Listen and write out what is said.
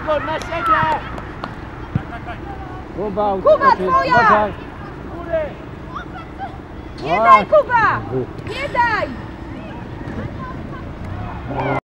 Igor, na siebie! Kuba, Kuba, twoja! Nie daj, Kuba! Nie daj!